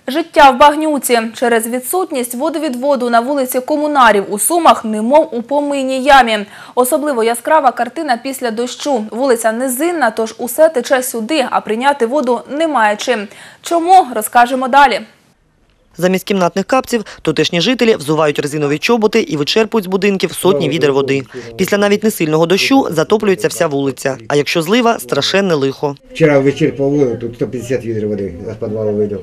Життя в багнюці. Через відсутність водовідводу на вулиці Комунарів у Сумах немов у помийній ямі. Особливо яскрава картина після дощу. Вулиця низинна, тож усе тече сюди, а прийняти воду немає чим. Чому? Розкажемо далі. Замість кімнатних капців тутешні жителі взувають резинові чоботи і вичерпують з будинків сотні відер води. Після навіть несильного дощу затоплюється вся вулиця. А якщо злива – страшенне лихо. Вчора вичерпав воду, тут 150 відер води з підвалу видав.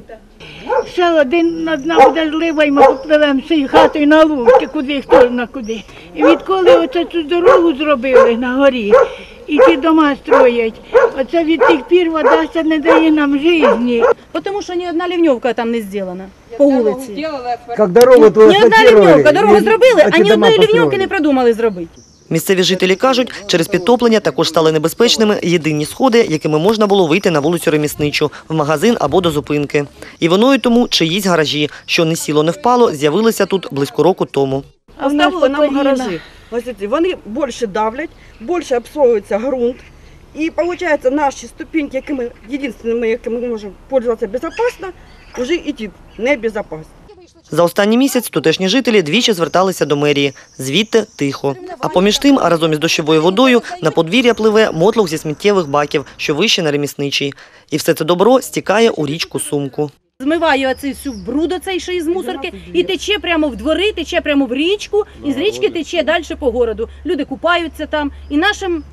Ще одна буде злива, і ми попливемо всією хатою на лужки, куди, хто зна куди. І відколи оце цю дорогу зробили на горі, і ті дома строять, оце від тих пір вода ще не дає нам житті. Тому що ні одна лівньовка там не зроблена по вулиці. Як дорогу то Ні одна лівньовка, дорогу зробили, а ні одної лівньовки не продумали зробити. Місцеві жителі кажуть, через підтоплення також стали небезпечними єдині сходи, якими можна було вийти на вулицю Ремісничу, в магазин або до зупинки. І виною тому чиїсь гаражі, що не сіло, не впало, з'явилися тут близько року тому. Поставили нам гаражі. Вони більше давлять, більше обслуговується ґрунт. І виходить, наші ступеньки, єдиними, якими ми можемо користуватися безпечно, вже йти небезпечно. За останній місяць тутешні жителі двічі зверталися до мерії. Звідти тихо. А поміж тим, разом із дощовою водою, на подвір'я пливе мотлох зі сміттєвих баків, що вище на Ремісничій. І все це добро стікає у річку Сумку. Змиває оцей всю бруд оцей, що із мусорки, і тече прямо в двори, тече прямо в річку, і з річки тече далі по городу. Люди купаються там, і нашим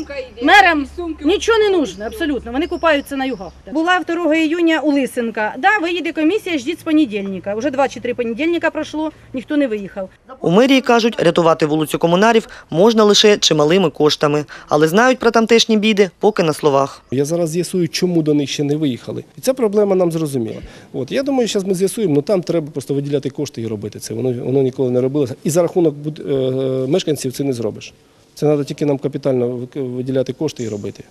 мерам нічого не нужно, абсолютно. Вони купаються на югах. Була 2 июня у Лисенка. Да, виїде комісія, ждіть з понедільника. Уже 2 чи 3 понедільника пройшло, ніхто не виїхав. У мерії кажуть, рятувати вулицю Комунарів можна лише чималими коштами. Але знають про тамтешні біди поки на словах. Я зараз з'ясую, чому до них ще не виїхали. І ця проблема нам зрозуміла. Я думаю, зараз ми з'ясуємо, але там треба просто виділяти кошти і робити це. Воно ніколи не робилося. І за рахунок мешканців це не зробиш. Це треба тільки нам капітально виділяти кошти і робити.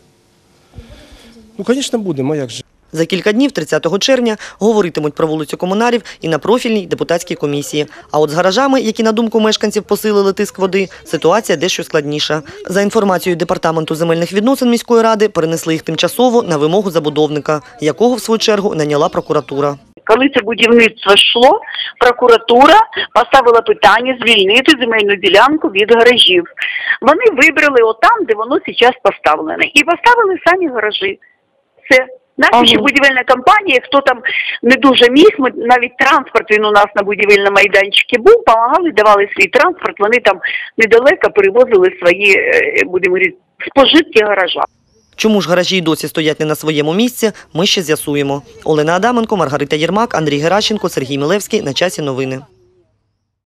Звісно, будемо, а як же. За кілька днів, 30 червня, говоритимуть про вулицю Комунарів і на профільній депутатській комісії. А от з гаражами, які, на думку мешканців, посилили тиск води, ситуація дещо складніша. За інформацією Департаменту земельних відносин міської ради, перенесли їх тимчасово на вимогу забудовника, якого, в свою чергу, наняла прокуратура. Коли це будівництво йшло, прокуратура поставила питання звільнити земельну ділянку від гаражів. Вони вибрали отам, де воно зараз поставлене. І поставили самі гаражі. Це наша ще будівельна компанія, хто там не дуже міг, навіть транспорт він у нас на будівельному майданчику був, допомагали, давали свій транспорт, вони там недалеко перевозили свої, будемо говорити, спожитки гаража. Чому ж гаражі й досі стоять не на своєму місці, ми ще з'ясуємо. Олена Адаменко, Маргарита Єрмак, Андрій Геращенко, Сергій Мілевський. На часі новини.